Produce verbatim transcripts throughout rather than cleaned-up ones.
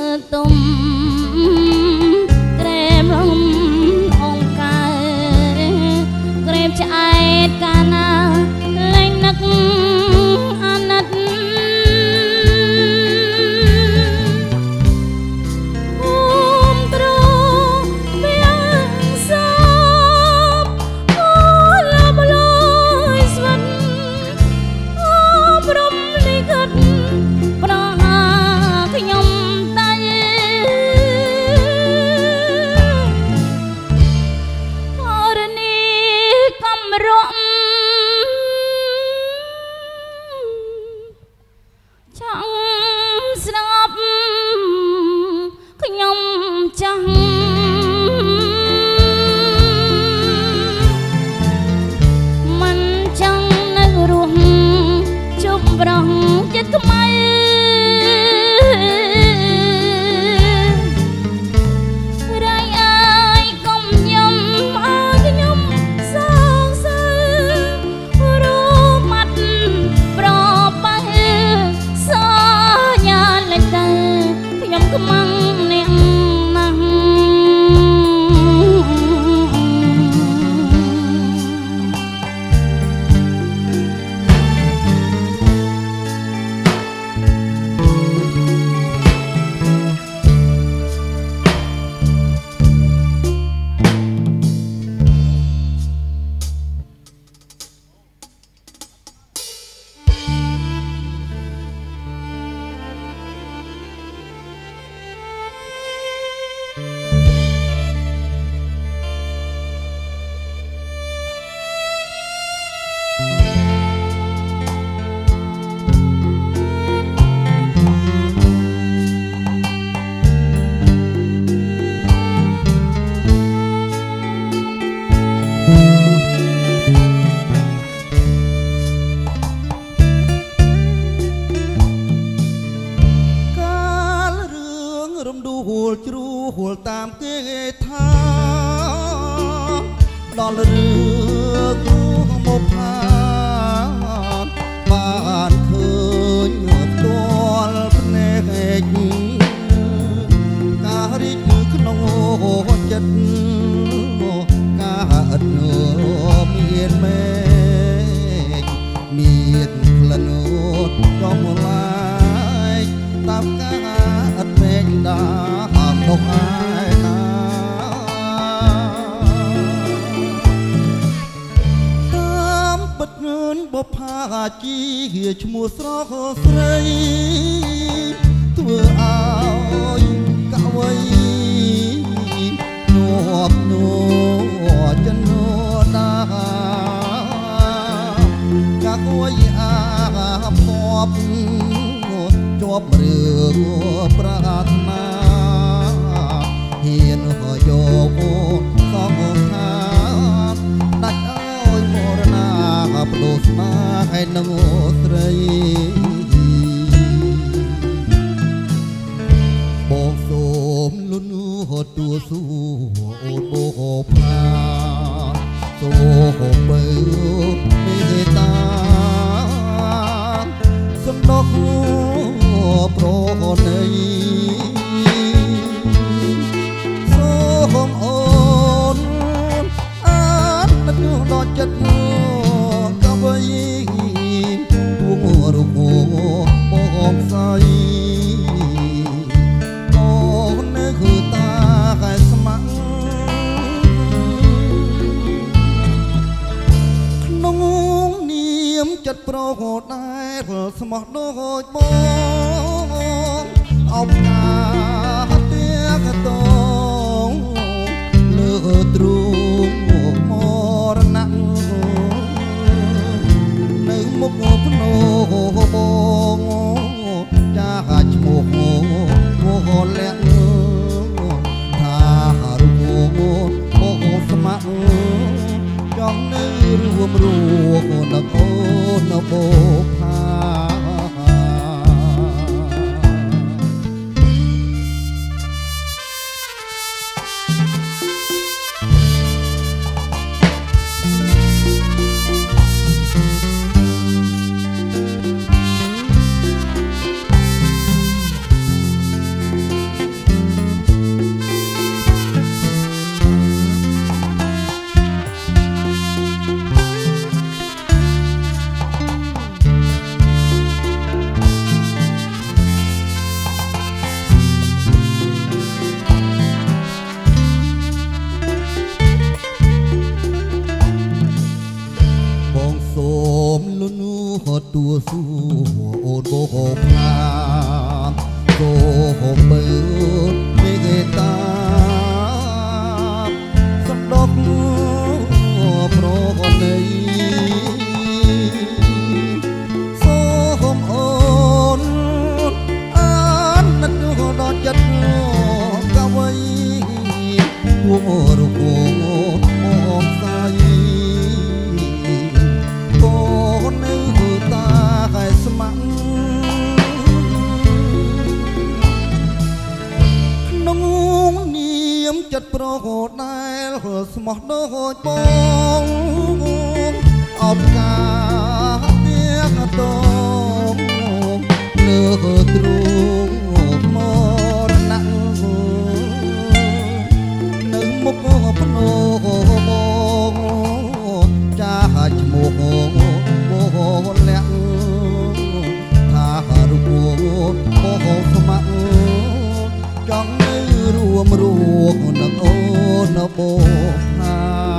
ទុំក្រែមលំអងកើក្រែមឆ្អែតកាលណាលែងនឹកអាណិតឈ្មោះស្រកស្រីធ្វើឲ្យកវីនួបនួចិននួដាកវីអាភពជាប់រឿងប្រាថ្នាហ៊ានយកសងខាដាច់ឲ្យមរណាបដូរស្មាឲ្យនឹងស្រីបងសូមលុនហត់ទួសួរអូនបោផាសូមបើមេតាសំដកប្រណីសូមអូនអានដល់ចិត្តកវីទួងរងបងស្រីអូននៅគឺតាកែស្មាំងក្នុងនាមចិត្តប្រកដែរស្មោះដូចបងអបការទៀតកតងលើទ្រូងមរណៈនៅមុខភ្នោបងចាឈ្មោះមោះលាក់ថារូបបងស្ម័គ្រចង់នៅរួមរួនអូនបោផាស៊ូអូនបោកខ្លាគោមើលមេគេតាសំដកប្រកន័យសូមអូនអាននឹកដល់ចិត្តកវីពួងរកអូនអងសាយកូននៅតាកែស្មាក់ក្នុងនាមចិត្តប្រកដែលស្មោះដូចបងអបការទៀតតងលើទ្រូងមកណាក់នៅមុខភ្នោបងចាឈ្មោះមកលាក់ថារូបបងស្មាក់ចង់នៅរួមរួមនឹងអូនបងថា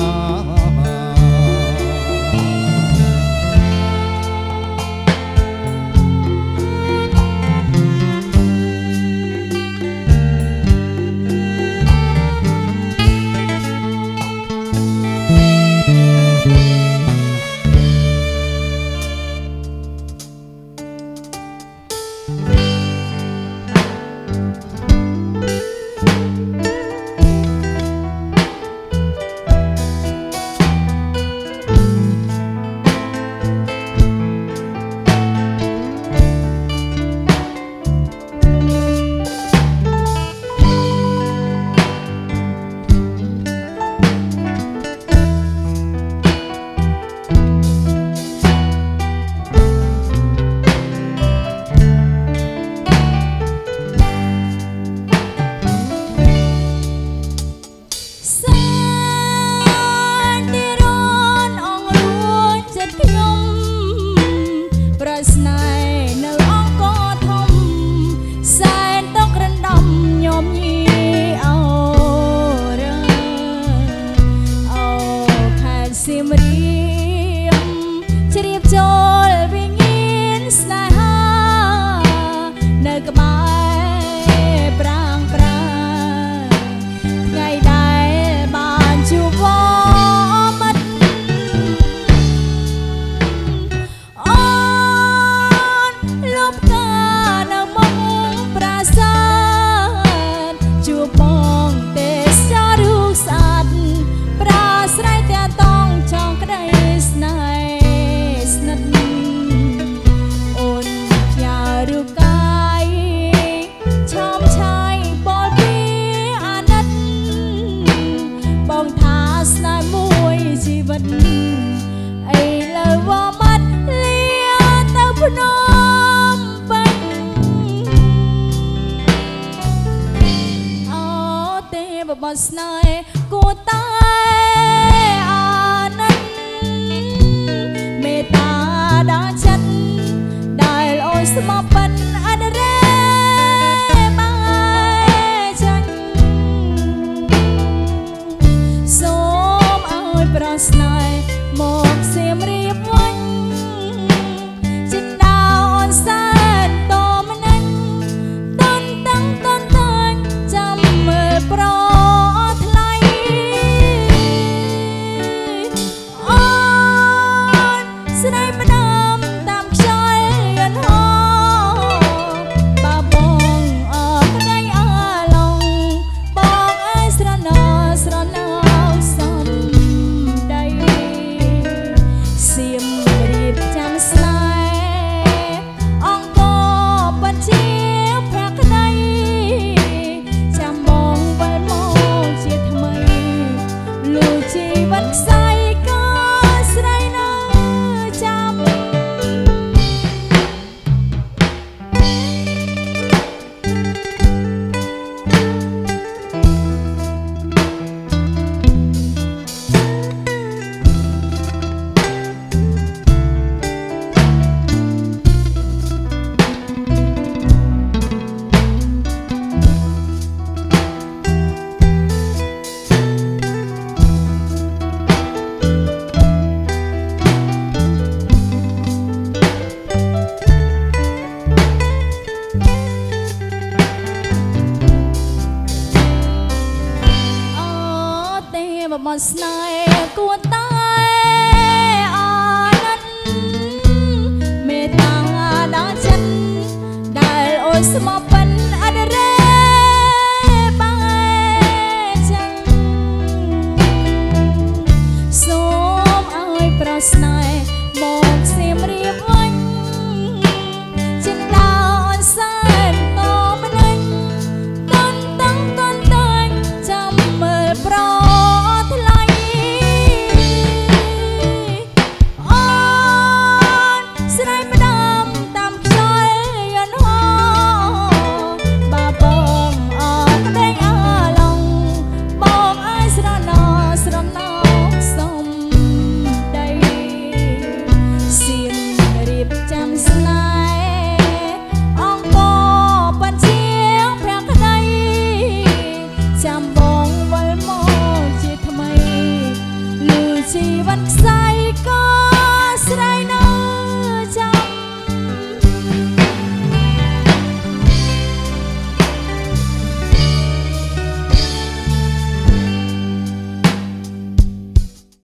បបស្នេហ៍គួរតែអាណិតមេត្តាដល់ចិត្តដែលអូនស្មោះប៉ិនអដរេបាយចាញ់សូមឲ្យប្រស្នេហ៍មកសៀមរាបវិញចិនដោអូនសែនតមណាញ់តន់តាំងតន់តាញ់ចាំមើលប្របស្នេហ៍គួរតា